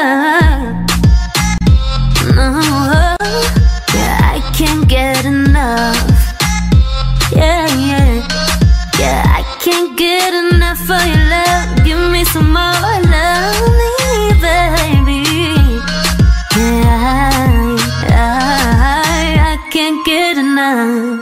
No, yeah, I can't get enough. Yeah, yeah, yeah, I can't get enough of your love. Give me some more, love me, baby. Yeah, I, I, I can't get enough.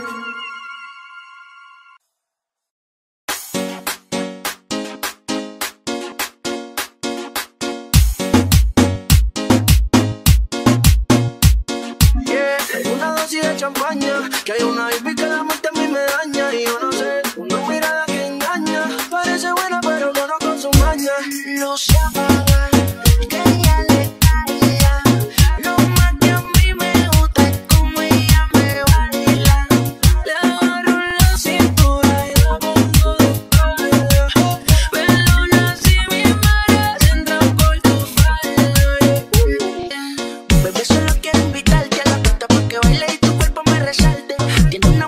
Que hay una baby que la muerte a mí me daña. Y yo no sé, una mirada que engaña. Parece buena pero conozco su maña. Luz apagada, que ella le caiga. Lo más que a mí me gusta es como ella me baila. Le agarro la cintura y la pongo de espalda. Perdona si mis manos entran por tu falda. Bebé, solo quiero invitarte a la pista pa' que baile y tu cuerpo me resalte. Tiene una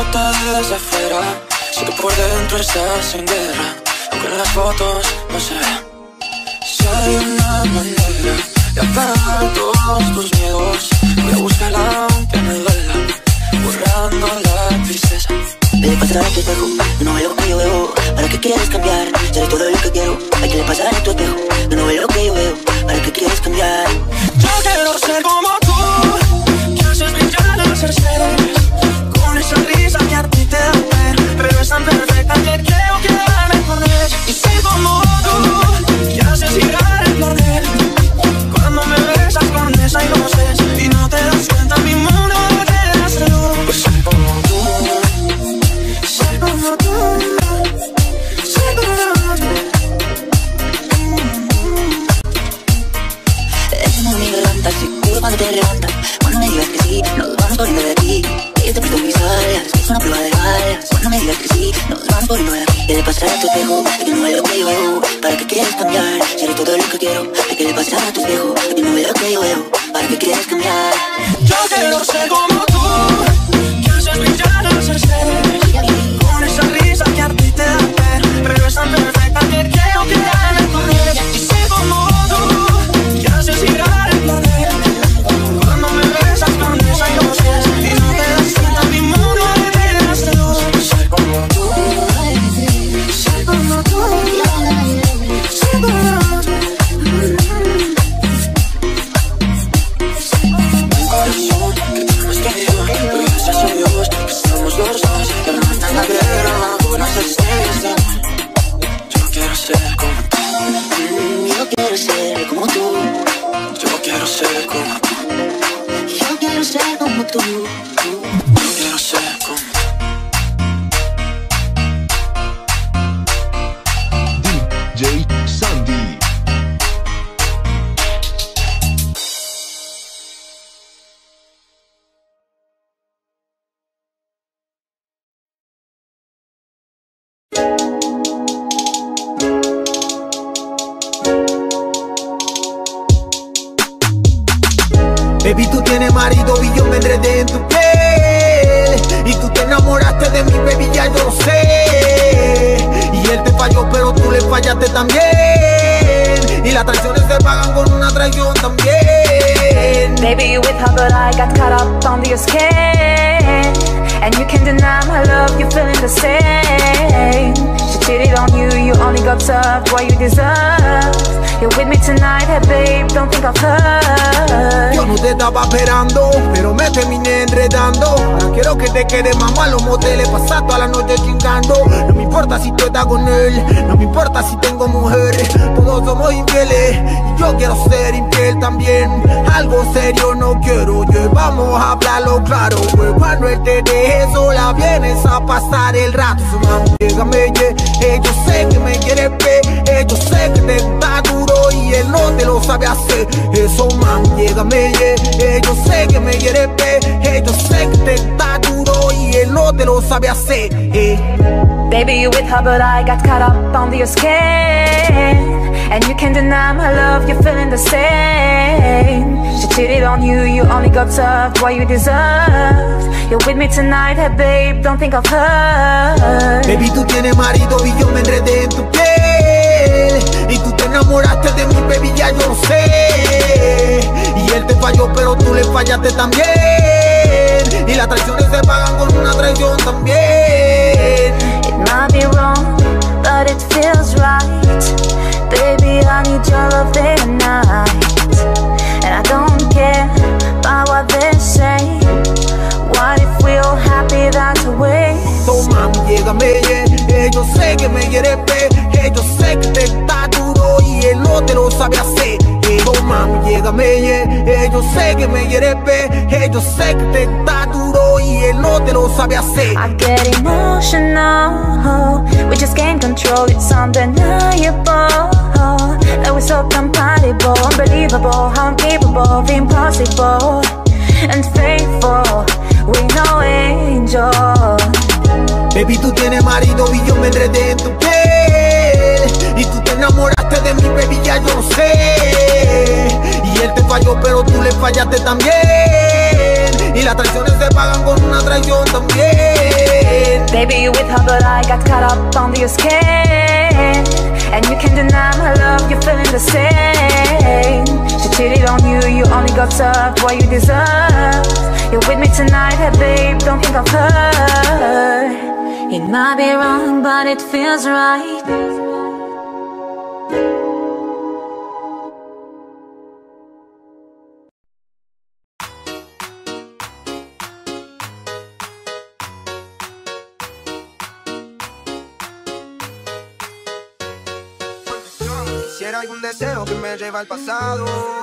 nota desde afuera. Sé que por dentro estás en guerra, aunque en las fotos no se ve. Si hay una manera de apagar todos tus miedos, voy a buscarla aunque me duela, borrando la tristeza. Debe pasar a tu espejo, no ve lo que yo veo. ¿Para qué quieres cambiar? Ya eres todo lo que quiero. Hay que le pasar a tu espejo, no ve lo que yo veo. ¿Para qué quieres cambiar? Yo quiero ser como tú, que haces brillar las estrellas, con esa risa que a ti te da ver, pero es tan perfecta que creo que darme por ella. Y ser como tú, que haces girar el cordel, cuando me besas con esa inocencia y no te das cuenta, mi mundo te destruyó. Pues ser como tú, ser como tú, ser como tú. Es una mi garganta, seguro cuando te levantas. Cuando me digas que sí, nos vamos poniendo de aquí. Yo te presto mis alas, es una prueba de balas. Cuando me digas que sí, nos vamos poniendo de aquí. ¿Qué le pasará a tu espejo? De que no ve lo que yo veo. ¿Para qué quieres cambiar? Si eres todo lo que quiero. ¿De qué le pasará a tu espejo? De que no ve lo que yo veo. ¿Para qué quieres cambiar? Yo quiero ser como tú, que haces brillar las estrellas, con esa risa que a ti te da ver, pero es tan perfecta que creo que darme por ella. Y ser como tú, que haces girar el planeta, cuando me besas con esa inocencia y no te das cuenta, mi mundo te destruyó. Ser como tú, ser como tú, ser como tú. Yo quiero ser como tú. Yo quiero ser como tú. Yo quiero ser como tú. Yo quiero ser como tú. Yo quiero ser como tú. D J Sandy. Baby, tú tienes marido y yo me enredé en tu piel. Y tú te enamoraste de mi baby, ya yo lo sé. Y él te falló, pero tú le fallaste también. Y las traiciones se pagan con una traición también. Baby, you with her, but I got caught up under your skin. And you can't deny my love, you're feeling the same. She cheated on you, you only got served what you deserve. You're with me tonight, hey babe, don't think of her. Yo no te estaba esperando, pero me terminé enredando. Ahora quiero que te quedes, mamá, a los moteles, pasar toda la noche chingando. No me importa si tú estás con él, no me importa si tengo mujer. Todos somos infieles y yo quiero ser infiel también. Algo serio no quiero, yo vamos a hablarlo claro. Pues cuando él te deje sola, vienes a pasar el rato. Su mano, llégame, yeah. Yo sé que me quieres ver, eh, yo sé que te está duro y él no te lo sabe hacer. Eso, man, llégame, yeah. Yo sé que me quieres ver, eh, yo sé que te está duro y él no te lo sabe hacer, eh. Baby, you with her, but I got caught up under your skin. And you can't deny my love, you're feeling the same. She cheated on you, you only got served what you deserved. You're with me tonight, hey babe, don't think of her. Baby, tú tienes marido y yo me enredé en tu piel. Y tú te enamoraste de mi baby, ya yo lo sé. Y él te falló, pero tú le fallaste también. Y las traiciones se pagan con una traición también. It might be wrong, but it feels right. Baby, I need your love day and night. And I don't care about what they say. What if we're all happy that way? Toma, llégame, yeah. Yo sé que me quieres ver, eh, yo sé que te está duro y él no te lo sabe hacer. Eh, toma, llégame, yeah. Yo sé que me quieres ver, eh, yo sé que te está duro y él no te lo sabe hacer. I get emotional, we just can't control, it's undeniable that we're so compatible, unbelievable how I'm capable of the impossible and faithful, we know angel. Baby, tú tienes marido y yo me enredé en tu piel. Y tú te enamoraste de mi baby, ya yo lo sé. Y él te falló, pero tú le fallaste también. Y Y las traiciones se pagan con una traición también. Baby, you with her, but I got caught up under your skin. And you can't deny my love, you're feeling the same. She cheated on you, you only got tough what you deserve. You're with me tonight, hey babe, don't think of her. It might be wrong, but it feels right. Quisiera algún deseo que me lleva al pasado,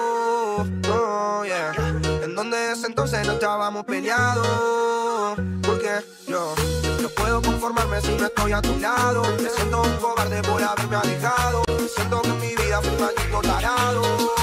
oh, yeah. En donde desde entonces no estábamos peleados. Porque yo no puedo conformarme si no estoy a tu lado. Me siento un cobarde por haberme alejado. Siento que en mi vida fui un maldito tarado,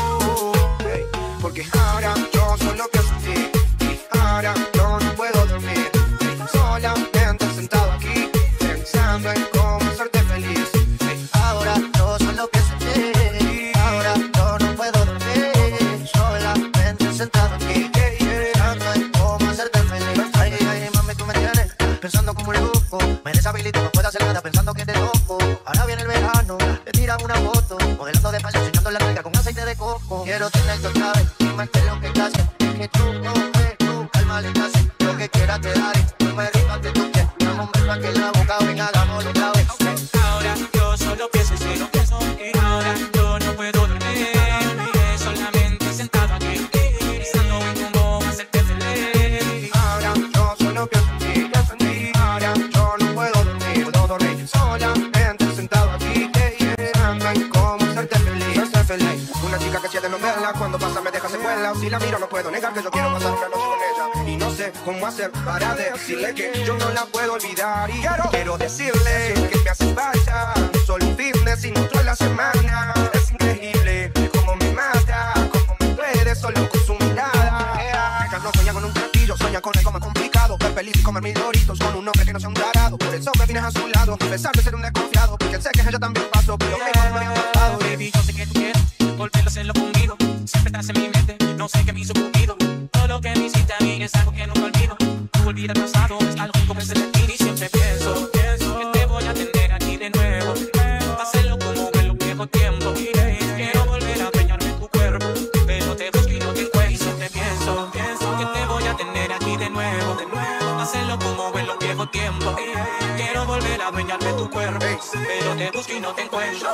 hey. Porque ahora yo soy lo que sufrí. Ahora yo no puedo dormir, hey. Solamente sentado aquí pensando en cómo hacerte feliz, hey. Ahora yo soy lo que sufrí. Ahora yo no puedo dormir, solamente sentado aquí pensando en cómo hacerte feliz. Ay, ay, mami, tú me tienes pensando como un loco. Me deshabilito, no puedo hacer nada pensando que te toco. Ahora viene el verano, te tiras una foto modelando de paso, enseñando la nalga con aceite de coco. Quiero tenerte otra vez, dime qué es lo que te hace. Que tú, no ves, tú, calma le hace. Lo que quieras te daré, tú me rimas de tu piel. Vamos a ver que la boca, venga, hagámoslo otra vez. Ahora yo solo pienso, solo pienso que ahora yo no puedo dormir, solamente sentado aquí pensando en cómo hacerte feliz. Ahora yo solo pienso en ti, ahora yo no puedo dormir, puedo dormir solamente sentado aquí pensando en cómo hacerte feliz, hacerte feliz. Una chica que siete no verla, cuando pasa me deja secuela. Si la miro no puedo negar que yo quiero pasar una noche con ella. Y no sé cómo hacer para decirle que yo no la puedo olvidar. Y quiero, quiero decirle que me hace falta solo un fitness y no toda la semana. Es increíble cómo me mata, cómo me puede solo con su mirada. Ella no sueña con un castillo, sueña con algo más complicado. Ver feliz y comer mil doritos con un hombre que no sea un tarado. Por eso me vienes a su lado, a pesar de ser un desconfiado, porque sé que ella también pasó por lo mismo por el pasado. Baby, yo sé que tú quieres volver a hacerlo conmigo. Siempre estás en mi mente, no sé qué me hizo cupido. Todo lo que me hiciste a mí es algo que nunca olvido. Tú olvidas el pasado, es algo que convence de ti. Y siempre pienso, pienso que te voy a tener aquí de nuevo. Hacerlo como en los viejos tiempos. Quiero volver a adueñarme tu cuerpo, pero te busco y no te encuentro. Y siempre pienso, pienso que te voy a tener aquí de nuevo. Hacerlo como en los viejos tiempos. Quiero volver a adueñarme tu cuerpo, pero te busco y no te encuentro.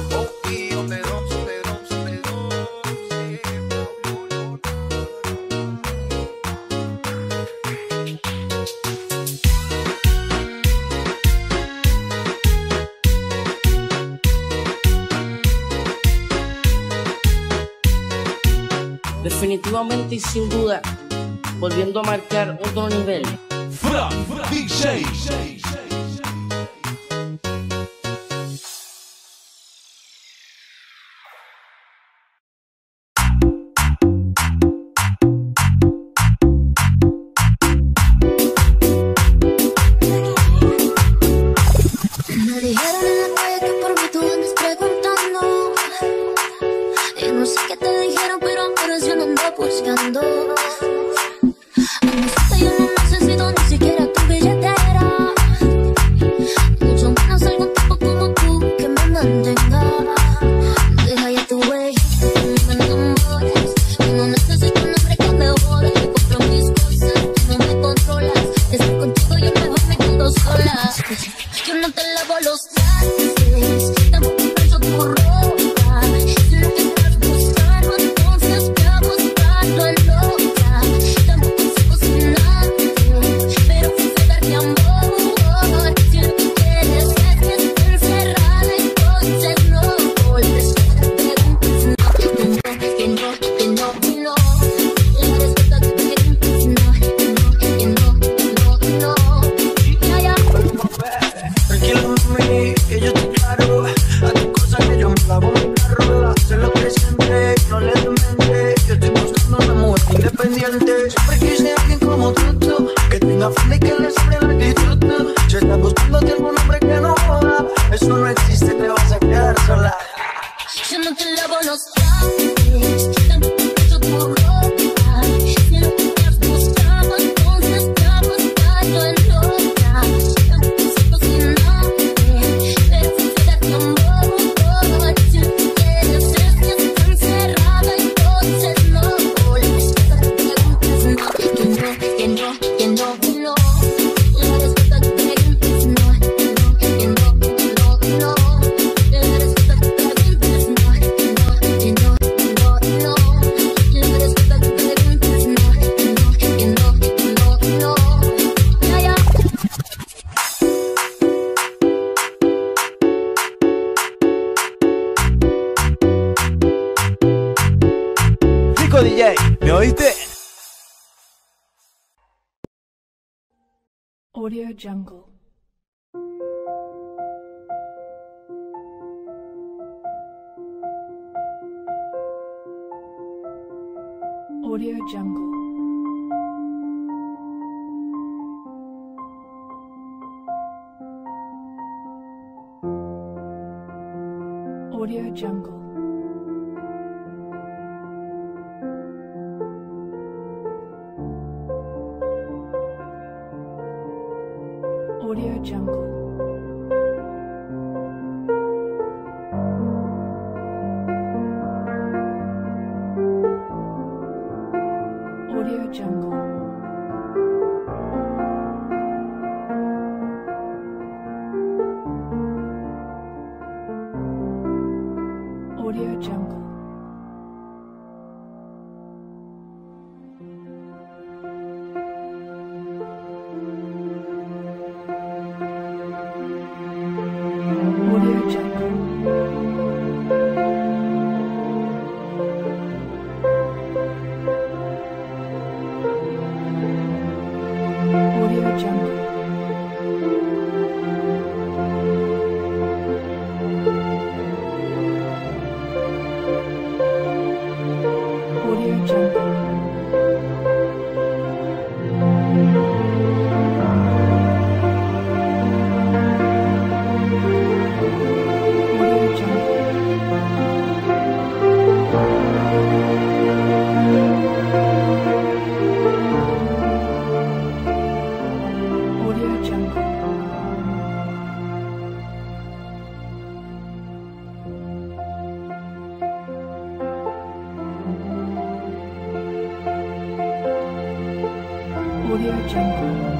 Definitivamente y sin duda, volviendo a marcar otro nivel. Fra, D J. Me dijeron en la calle que por mí tú andas preguntando. Y no sé qué te dijeron, pero ahora yo no ando buscando. Yo no necesito ni siquiera tu billetera, mucho menos algún tipo como tú que me mantenga. Deja ya tu wey, no me enamores. Yo no necesito un hombre que me jode. Yo compro mis cosas, tú no me controlas. Estar contigo yo mejor me quedo sola. Yo no te lavo los trastes, tampoco pienso tu ropa. Si lo que estás buscando, entonces voy a buscarlo en loca. Tampoco sé cocinarte, pero sé darte amor. Si lo que quieres es que esté encerrada, entonces no vuelves. Preguntas no, que no, que no, que no, que no. La respuesta que preguntas no, que no, que no, que no, que no. Ya, ya. Tranquilo, mami, que yo estoy claro. A tus cosas que yo me lavo mi carro. Sé lo que siempre, no le doy mente. Yo estoy buscando una mujer independiente. Siempre quise alguien como tú, que tenga fe y que le sobre la actitud. Si estás buscándote algún hombre que no joda, eso no existe, te vas a quedar sola. Yo no te lavo los trastes, tampoco pienso tu ropa. Si lo que estás buscando, D J, ¿me oíste? Audio Jungle. Audio Jungle. Audio Jungle. Audio Jungle. Audio Jungle. Audio Jungle. Audio Jungle. Audio Jungle. Audio Jungle. Audio Jungle. Audio Jungle.